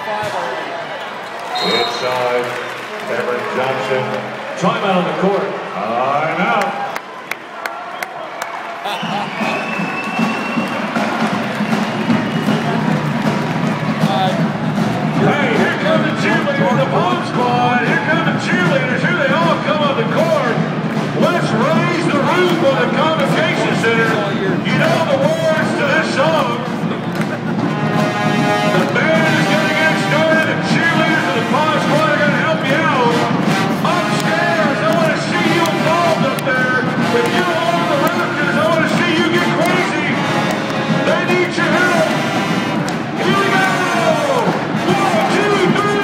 Inside, Cameron Johnson. Timeout on the court. Timeout. Hey, here come the cheerleaders, the bomb squad. Here come the cheerleaders. Here they all come on the court. Let's raise the roof on the Convocation Center. You know the words to this song. The band is going to get started. The cheerleaders and the bomb squad are going to help you out. Upstairs, I want to see you involved up there. If you're on the rafters, I want to see you get crazy. They need your help. Here we go. 1, 2, 3.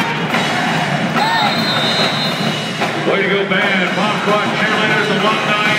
Way to go, band. Bomb Squad cheerleaders, alumni.